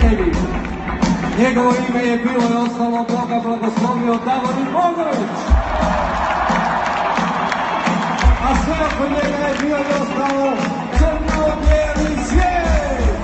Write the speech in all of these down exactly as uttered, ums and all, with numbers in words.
prijatelji. Njegovo ime je bilo i ostalo Boga blagoslovio Davorin Bogović. A sve oko njega je bio i ostalo crno-bijeli svijet.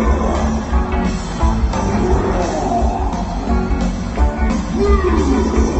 Woo!